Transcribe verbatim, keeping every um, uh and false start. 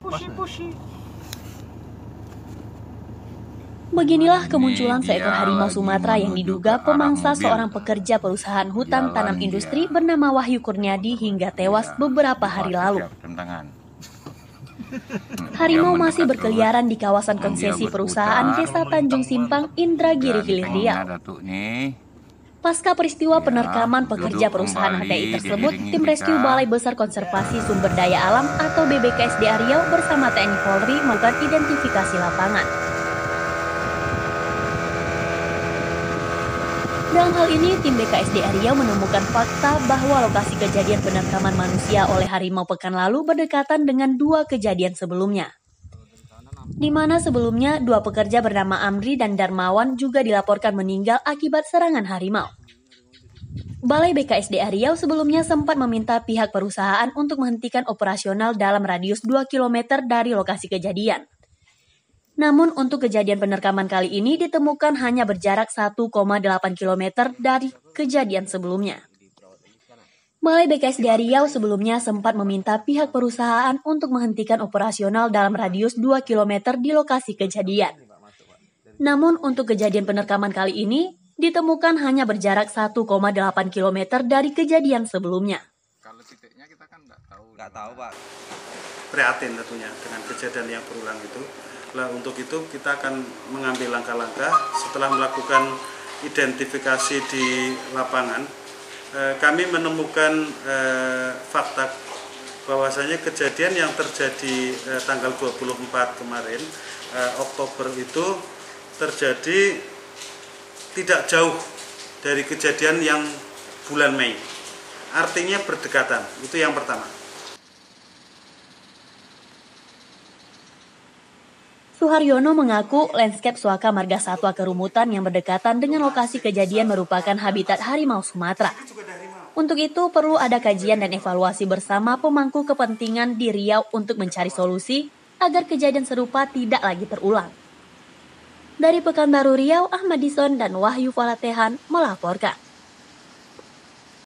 Beginilah kemunculan seekor harimau Sumatera yang diduga pemangsa seorang pekerja perusahaan hutan tanam industri bernama Wahyu Kurniadi hingga tewas beberapa hari lalu. Harimau masih berkeliaran di kawasan konsesi perusahaan Desa Tanjung Simpang, Indragiri Hilir Riau. Pasca peristiwa penerkaman pekerja perusahaan H T I tersebut, tim rescue Balai Besar Konservasi Sumber Daya Alam atau B B K S D A Riau bersama T N I Polri melakukan identifikasi lapangan. Dalam hal ini, tim B K S D A Riau menemukan fakta bahwa lokasi kejadian penerkaman manusia oleh harimau pekan lalu berdekatan dengan dua kejadian sebelumnya. Di mana sebelumnya dua pekerja bernama Amri dan Darmawan juga dilaporkan meninggal akibat serangan harimau. Balai B K S D A Riau sebelumnya sempat meminta pihak perusahaan untuk menghentikan operasional dalam radius dua kilometer dari lokasi kejadian. Namun untuk kejadian penerkaman kali ini ditemukan hanya berjarak satu koma delapan kilometer dari kejadian sebelumnya. Balai B K S D A Riau sebelumnya sempat meminta pihak perusahaan untuk menghentikan operasional dalam radius dua kilometer di lokasi kejadian. Namun untuk kejadian penerkaman kali ini ditemukan hanya berjarak satu koma delapan kilometer dari kejadian sebelumnya. Kalau titiknya kita kan nggak tahu. Nggak tahu, Pak. Prihatin tentunya dengan kejadian yang berulang itu. Nah, untuk itu kita akan mengambil langkah-langkah setelah melakukan identifikasi di lapangan. Eh, kami menemukan eh, fakta bahwasanya kejadian yang terjadi eh, tanggal dua puluh empat kemarin, eh, Oktober itu terjadi tidak jauh dari kejadian yang bulan Mei. Artinya berdekatan, itu yang pertama. Suharyono mengaku landscape Suaka Marga Satwa Kerumutan yang berdekatan dengan lokasi kejadian merupakan habitat harimau Sumatera. Untuk itu perlu ada kajian dan evaluasi bersama pemangku kepentingan di Riau untuk mencari solusi agar kejadian serupa tidak lagi terulang. Dari Pekanbaru Riau, Ahmad Dison dan Wahyu Falatehan melaporkan.